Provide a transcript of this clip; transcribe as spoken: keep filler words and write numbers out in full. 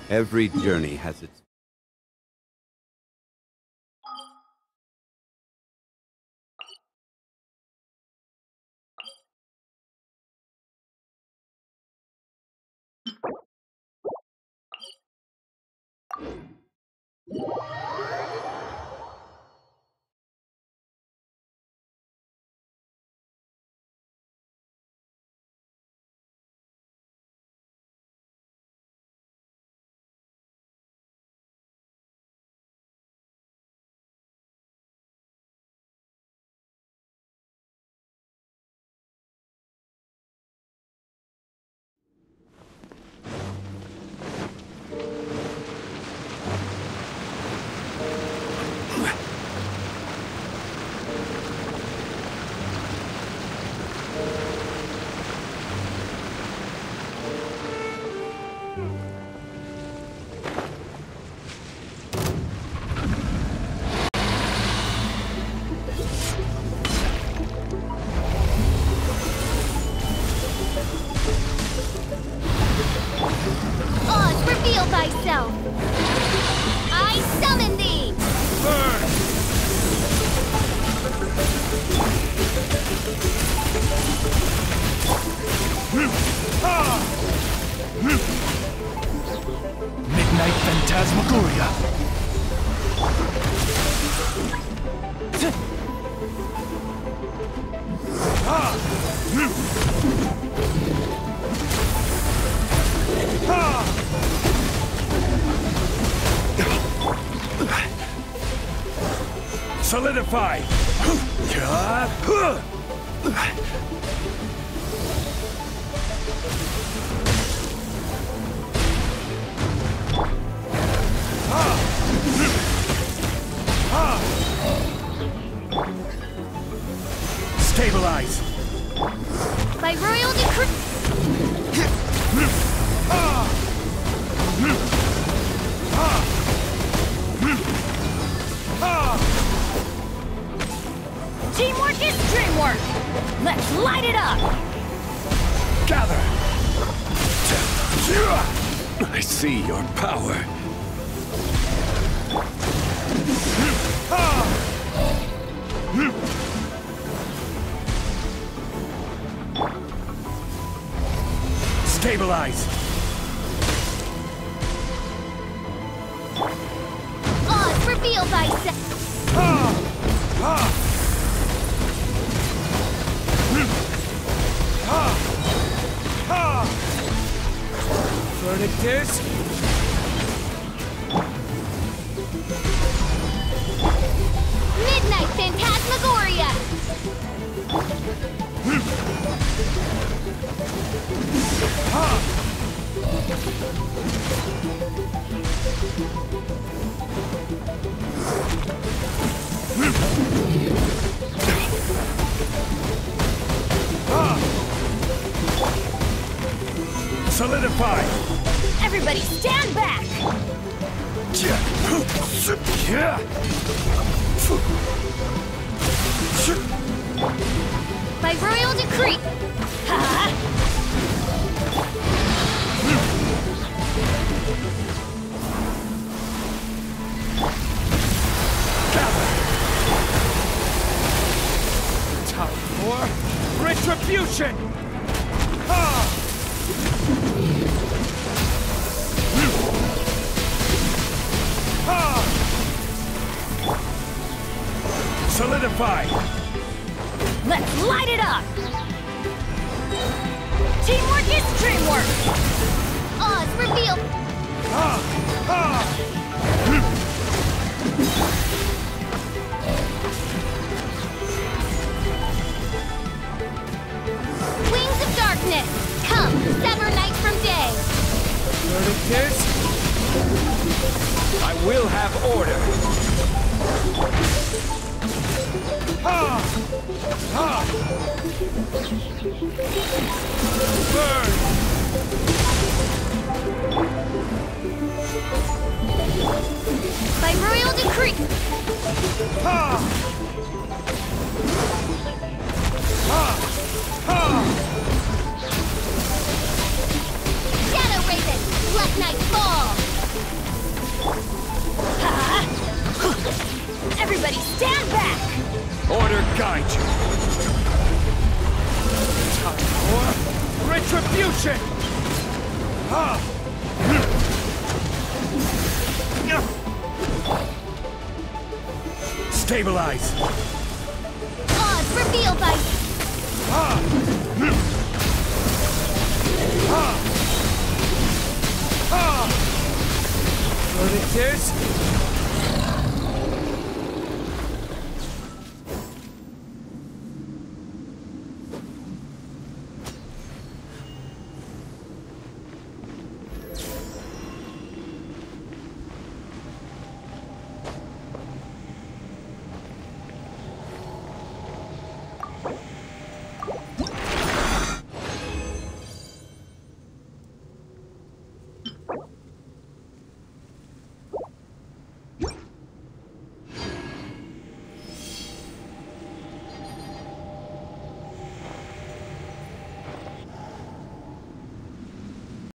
Every journey has its... Oz, reveal thyself! I summon thee! Midnight Phantasmagoria. Solidify! Stabilize! By royal decree... Teamwork is dreamwork! Let's light it up! Gather! I see your power. Stabilize! Oz, reveal thyself! Verdict is... Midnight Phantasmagoria! Solidify! Everybody stand back! By royal decree! Ha! Time for retribution! Solidify! Let's light it up! Teamwork is dreamwork! Oz, reveal... Wings of darkness! Come, sever night from day! Verdict is... I will have order! Ha! Ha! Burn! By royal decree! Ha! Ha! Ha! Shadow Raven, let night fall! Order guide you. Time for retribution! Ha! Stabilize! Pause for field ice! Ha! Ha! Ha! What it is?